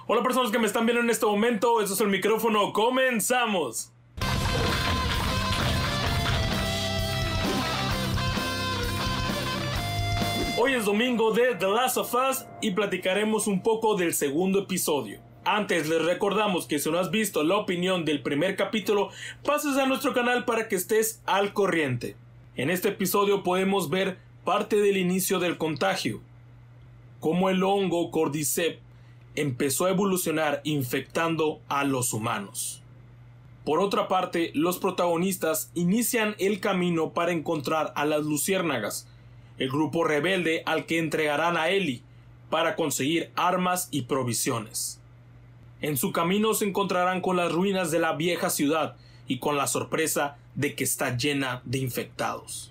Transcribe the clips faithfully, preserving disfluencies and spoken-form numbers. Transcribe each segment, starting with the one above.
Hola personas que me están viendo en este momento, esto es el micrófono, comenzamos. Hoy es domingo de The Last of Us y platicaremos un poco del segundo episodio. Antes les recordamos que si no has visto la opinión del primer capítulo, pases a nuestro canal para que estés al corriente. En este episodio podemos ver parte del inicio del contagio, cómo el hongo Cordyceps empezó a evolucionar infectando a los humanos. Por otra parte, los protagonistas inician el camino para encontrar a las luciérnagas, el grupo rebelde al que entregarán a Ellie para conseguir armas y provisiones. En su camino se encontrarán con las ruinas de la vieja ciudad y con la sorpresa de que está llena de infectados.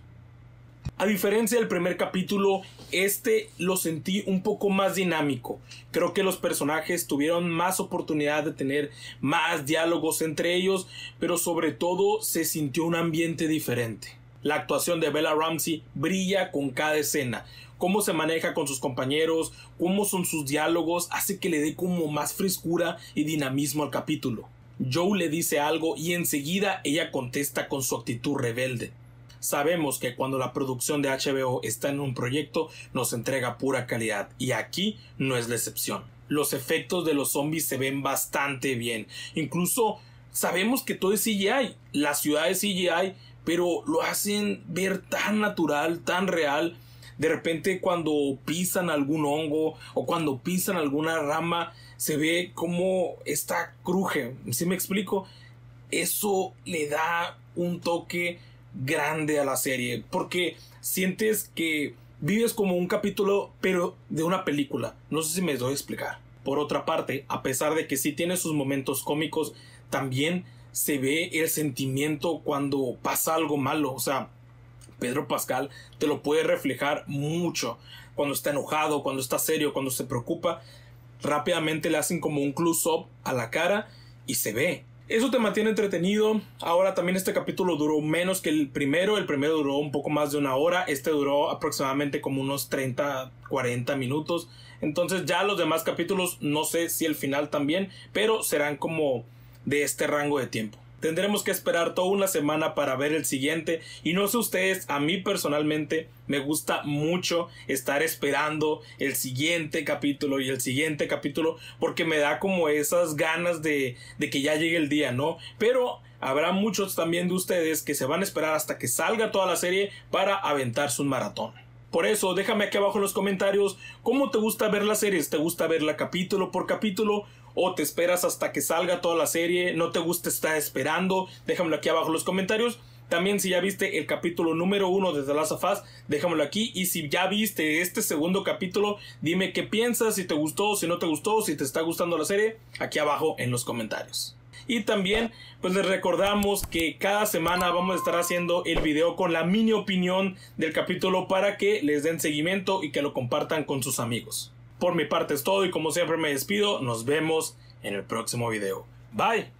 A diferencia del primer capítulo, este lo sentí un poco más dinámico. Creo que los personajes tuvieron más oportunidad de tener más diálogos entre ellos, pero sobre todo se sintió un ambiente diferente. La actuación de Bella Ramsey brilla con cada escena. Cómo se maneja con sus compañeros, cómo son sus diálogos, hace que le dé como más frescura y dinamismo al capítulo. Joe le dice algo y enseguida ella contesta con su actitud rebelde. Sabemos que cuando la producción de H B O está en un proyecto, nos entrega pura calidad, y aquí no es la excepción. Los efectos de los zombies se ven bastante bien. Incluso sabemos que todo es C G I, la ciudad es C G I, pero lo hacen ver tan natural, tan real. De repente cuando pisan algún hongo o cuando pisan alguna rama, se ve como esta cruje. ¿Sí me explico? Eso le da un toque grande a la serie, porque sientes que vives como un capítulo pero de una película. No sé si me doy a explicar. Por otra parte, a pesar de que sí tiene sus momentos cómicos, también se ve el sentimiento cuando pasa algo malo. O sea, Pedro Pascal te lo puede reflejar mucho cuando está enojado, cuando está serio, cuando se preocupa. Rápidamente le hacen como un close-up a la cara y se ve. Eso te mantiene entretenido. Ahora también este capítulo duró menos que el primero. El primero duró un poco más de una hora. Este duró aproximadamente como unos treinta, cuarenta minutos. Entonces ya los demás capítulos, no sé si el final también, pero serán como de este rango de tiempo. Tendremos que esperar toda una semana para ver el siguiente. Y no sé ustedes, a mí personalmente me gusta mucho estar esperando el siguiente capítulo y el siguiente capítulo, porque me da como esas ganas de, de que ya llegue el día, ¿no? Pero habrá muchos también de ustedes que se van a esperar hasta que salga toda la serie para aventarse un maratón. Por eso, déjame aquí abajo en los comentarios cómo te gusta ver las series. ¿Te gusta verla capítulo por capítulo? ¿O te esperas hasta que salga toda la serie? ¿No te gusta estar esperando? Déjamelo aquí abajo en los comentarios. También si ya viste el capítulo número uno de The Last of Us, déjamelo aquí. Y si ya viste este segundo capítulo, dime qué piensas, si te gustó, si no te gustó, si te está gustando la serie, aquí abajo en los comentarios. Y también pues les recordamos que cada semana vamos a estar haciendo el video con la mini opinión del capítulo para que les den seguimiento y que lo compartan con sus amigos. Por mi parte es todo y como siempre me despido. Nos vemos en el próximo video. Bye.